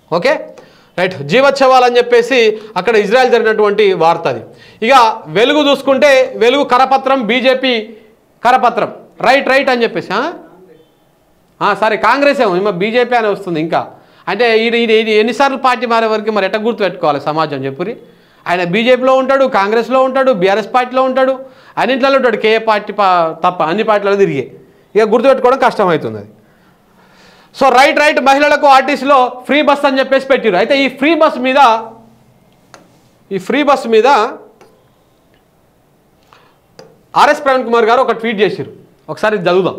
Okay right, జీవోత్సవాలు అని చెప్పేసి అక్కడ ఇజ్రాయెల్ జరిగినటువంటి వార్త అది. ఇక వెలుగు చూసుకుంటే వెలుగు కరపత్రం, బీజేపీ కరపత్రం, రైట్ అని చెప్పేసి సరే కాంగ్రెస్ ఏమో బీజేపీ అని వస్తుంది ఇంకా. అంటే ఇది ఎన్నిసార్లు పార్టీ మారే వరకు మరి ఎట్ట గుర్తు పెట్టుకోవాలి సమాజం చెప్పురి. ఆయన బీజేపీలో ఉంటాడు, కాంగ్రెస్లో ఉంటాడు, బీఆర్ఎస్ పార్టీలో ఉంటాడు, అన్నింటిలో ఉంటాడు, కేఏ పార్టీ తప్ప అన్ని పార్టీలలో తిరిగే. ఇక గుర్తుపెట్టుకోవడం కష్టమవుతుంది అది. సో రైట్ మహిళలకు ఆర్టీసీలో ఫ్రీ బస్ అని చెప్పేసి పెట్టారు. అయితే ఈ ఫ్రీ బస్ మీద ఆర్ఎస్ ప్రవీణ్ కుమార్ గారు ఒక ట్వీట్ చేశారు. ఒకసారి చదువుదాం.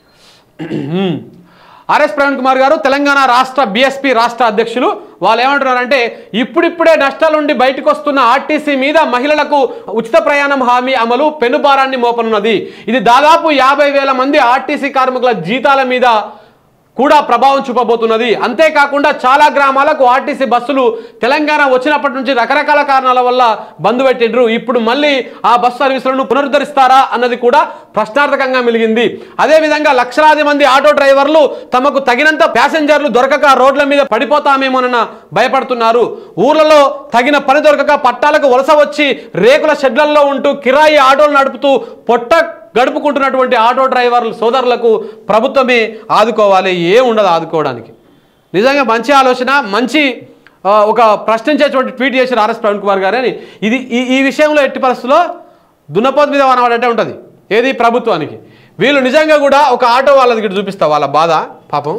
ఆర్ఎస్ ప్రవీణ్ కుమార్ గారు తెలంగాణ రాష్ట్ర బీఎస్పీ రాష్ట్ర అధ్యక్షులు. వాళ్ళు ఏమంటున్నారంటే ఇప్పుడిప్పుడే నష్టాల నుండి బయటకు వస్తున్న ఆర్టీసీ మీద మహిళలకు ఉచిత ప్రయాణం హామీ అమలు పెనుభారాన్ని మోపనున్నది. ఇది దాదాపు 50,000 మంది ఆర్టీసీ కార్మికుల జీతాల మీద కూడా ప్రభావం చూపబోతున్నది. అంతేకాకుండా చాలా గ్రామాలకు ఆర్టీసీ బస్సులు తెలంగాణ వచ్చినప్పటి నుంచి రకరకాల కారణాల వల్ల బంద్ పెట్టిండ్రు. ఇప్పుడు మళ్ళీ ఆ బస్సు సర్వీసులను పునరుద్ధరిస్తారా అన్నది కూడా ప్రశ్నార్థకంగా మిలిగింది. అదేవిధంగా లక్షలాది మంది ఆటో డ్రైవర్లు తమకు తగినంత ప్యాసింజర్లు దొరకక రోడ్ల మీద పడిపోతామేమోనన్న భయపడుతున్నారు. ఊర్లలో తగిన పని దొరకక పట్టాలకు వలస వచ్చి రేకుల షెడ్లలో ఉంటూ కిరాయి ఆటోలు నడుపుతూ పొట్ట గడుపుకుంటున్నటువంటి ఆటో డ్రైవర్ల సోదరులకు ప్రభుత్వమే ఆదుకోవాలి. ఉండదు ఆదుకోవడానికి. నిజంగా మంచి ఆలోచన, మంచి ఒక ప్రశ్నించేటువంటి ట్వీట్ చేశారు ఆర్ఎస్ ప్రవీణ్ కుమార్ గారు అని. ఇది ఈ విషయంలో ఎట్టి పరిస్థితుల్లో దున్నపోతు మీద వనవాడంటే ఉంటుంది ఏది ప్రభుత్వానికి. వీళ్ళు నిజంగా కూడా ఒక ఆటో వాళ్ళది గిట్ట చూపిస్తా వాళ్ళ బాధ పాపం.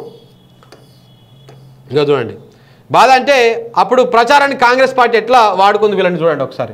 ఇంకా చూడండి బాధ అంటే అప్పుడు ప్రచారానికి కాంగ్రెస్ పార్టీ ఎట్లా వాడుకుంది వీళ్ళని చూడండి ఒకసారి.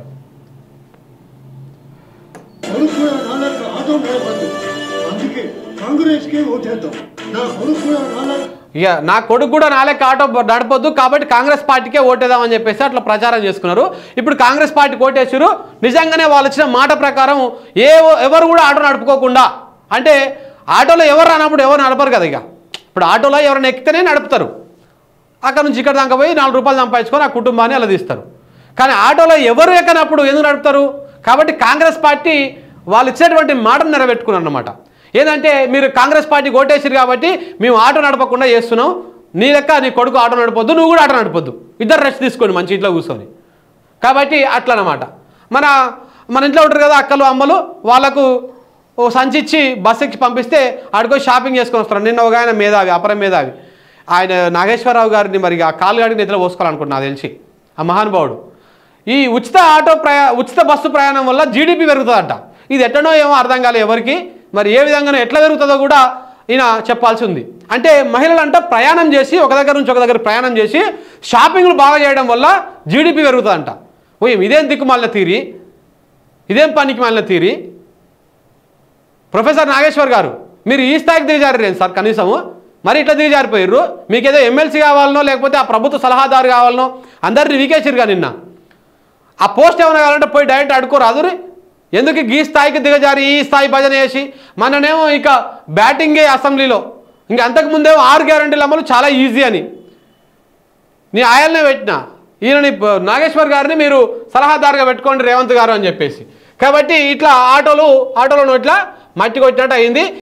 ఇక నా కొడుకు కూడా నాలెక్క ఆటో నడపొద్దు కాబట్టి కాంగ్రెస్ పార్టీకే ఓటేద్దామని చెప్పేసి అట్లా ప్రచారం చేసుకున్నారు. ఇప్పుడు కాంగ్రెస్ పార్టీకి ఓటేసారు. నిజంగానే వాళ్ళు ఇచ్చిన మాట ప్రకారం ఎవరు కూడా ఆటో నడుపుకోకుండా, అంటే ఆటోలో ఎవరు రానప్పుడు ఎవరు నడపరు కదా. ఇక ఇప్పుడు ఆటోలో ఎవరైనా ఎక్కితేనే నడుపుతారు. అక్కడ నుంచి ఇక్కడ దాకా పోయి 4 రూపాయలు సంపాదించుకొని ఆ కుటుంబాన్ని అలా తీస్తారు. కానీ ఆటోలో ఎవరు ఎక్కనప్పుడు ఎందుకు నడుపుతారు? కాబట్టి కాంగ్రెస్ పార్టీ వాళ్ళు ఇచ్చినటువంటి మాటను నెరవేర్చుకున్నారు అన్నమాట. ఏంటంటే మీరు కాంగ్రెస్ పార్టీకి ఓటేసారు కాబట్టి మేము ఆటో నడపకుండా చేస్తున్నాం, నీ లెక్క నీ కొడుకు ఆటో నడపొద్దు, నువ్వు కూడా ఆటో నడపొద్దు, ఇద్దరు రెస్ట్ తీసుకోండి మంచి ఇంట్లో కూర్చొని. కాబట్టి అట్లా అన్నమాట. మన ఇంట్లో ఉంటారు కదా అక్కలు అమ్మలు, వాళ్ళకు ఓ సంచి ఇచ్చి బస్ ఎక్కి పంపిస్తే ఆడికి షాపింగ్ చేసుకొని వస్తారు. నిన్న ఒక ఆయన మేధావి, అపరం మేధావి, ఆయన నాగేశ్వరరావు గారిని మరి ఆ కాలుగాడికి నిద్ర పోసుకోవాలనుకుంటున్నా నాకు తెలిసి ఆ మహానుభావుడు. ఈ ఉచిత బస్సు ప్రయాణం వల్ల జీడిపి పెరుగుతుందట. ఇది ఎట్టనో ఏమో అర్థం కాలేదు ఎవరికి. మరి ఏ విధంగానో ఎట్లా పెరుగుతుందో కూడా ఈయన చెప్పాల్సి ఉంది. అంటే మహిళలంట ప్రయాణం చేసి ఒక దగ్గర నుంచి ఒక దగ్గర ప్రయాణం చేసి షాపింగ్లు బాగా చేయడం వల్ల జీడిపి పెరుగుతుందంట. ఇదేం దిక్కుమాలిన తీరి, ఇదేం పనికి మాలిన తీరి. ప్రొఫెసర్ నాగేశ్వర్ గారు మీరు ఈ స్థాయికి దిగజారేం సార్? కనీసము మరి ఇట్లా దిగజారిపోయారు. మీకేదో ఎమ్మెల్సీ కావాలనో లేకపోతే ఆ ప్రభుత్వ సలహాదారు కావాలనో అందరినీ వీకేసిరుగా నిన్న. ఆ పోస్ట్ ఏమైనా కావాలంటే పోయి డైరెక్ట్ అడుకోరాదు. ఎందుకు ఈ స్థాయికి దిగజారి ఈ స్థాయి భజన చేసి మననేమో ఇక బ్యాటింగే అసెంబ్లీలో. ఇంక అంతకుముందేమో 6 గ్యారెంటీల అమలు చాలా ఈజీ అని నీ ఆయల్నే పెట్టిన ఈయనని నాగేశ్వర్ గారిని మీరు సలహాదారుగా పెట్టుకోండి రేవంత్ గారు అని చెప్పేసి. కాబట్టి ఇట్లా ఆటోలో ఇట్లా మట్టి కొట్టినట్టు అయింది.